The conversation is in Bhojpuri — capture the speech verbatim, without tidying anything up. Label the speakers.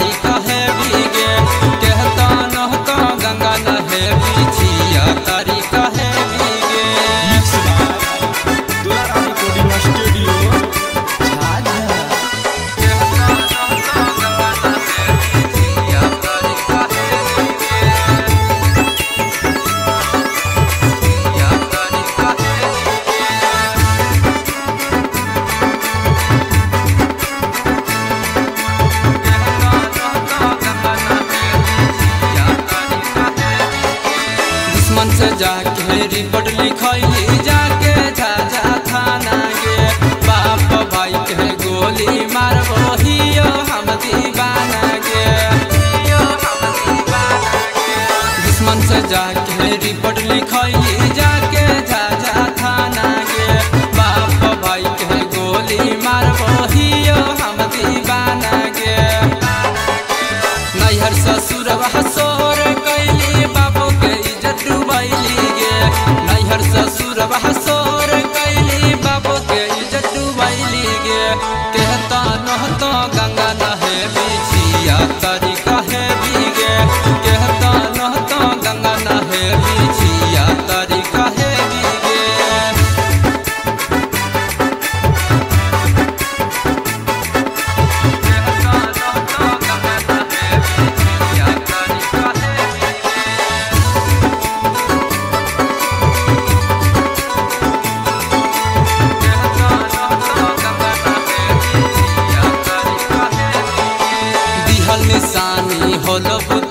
Speaker 1: तारी कहे भीगे कहता नहता गंगा नहे बिछिया तारी कहे भीगे। मन से जाके रिपोर्ट लिखैली जाके झाझा थाना गे बाप भाई के गोली मारबो हियो हम दीवाना गे दुश्मन से जाके रिपोर्ट लिखैली जाके झाझा थाना गे बाप भाई के गोली मारबो हियो हम दीवाना गे। नैहर ससुर हसोर कैली बाबू के इज्जत डुबैली गे नैहर ससुर हसोर कैली बाबू के इज्जत डुबैली गे कहता नहता गंगा नहे बिछिया तारी कहे भीगे कहता नहता गंगा नहे बिछिया तारी कहे भीगे। निशानी होलो